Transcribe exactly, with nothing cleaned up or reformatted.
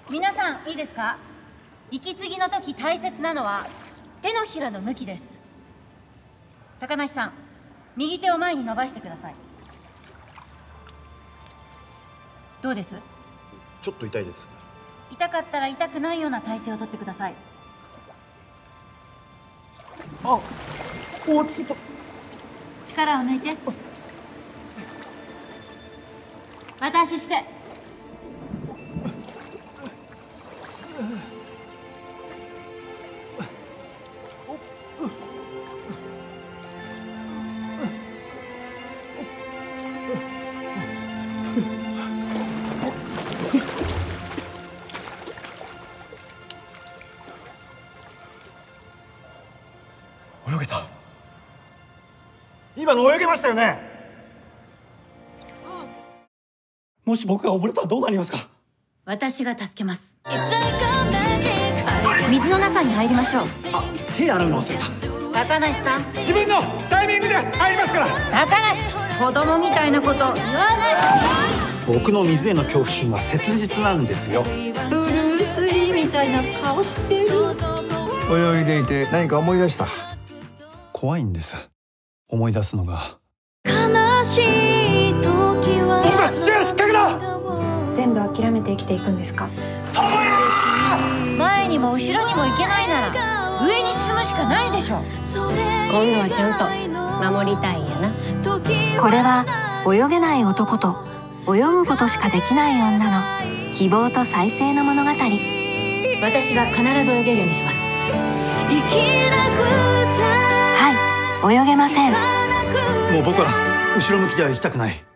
皆さんいいですか？息継ぎの時大切なのは手のひらの向きです。高梨さん、右手を前に伸ばしてください。どうです？ ちょっと痛いです。 痛かったら痛くないような体勢をとってください。 あ、お、ちょっと力を抜いて。また足して。 泳げた。今の泳げましたよね。もし僕が溺れたらどうなりますか？ 私が助けます。水の中に入りましょう。 あ、手洗うの忘れた。 高梨さん、 自分のタイミングで入りますから。 高梨、子供みたいなこと言わない。 僕の水への恐怖心は切実なんですよ。 ブルース・リーみたいな顔してる。 泳いでいて何か思い出した？ 怖いんです、思い出すのが。 悲しい時は僕は父親失格だ。 全部諦めて生きていくんですか？ 前にも後ろにも行けないなら上に進むしかないでしょ。 今度はちゃんと守りたいんやな。 これは泳げない男と泳ぐことしかできない女の希望と再生の物語。 私が必ず泳げるようにします。 はい、泳げません。 もう僕は後ろ向きでは行きたくない。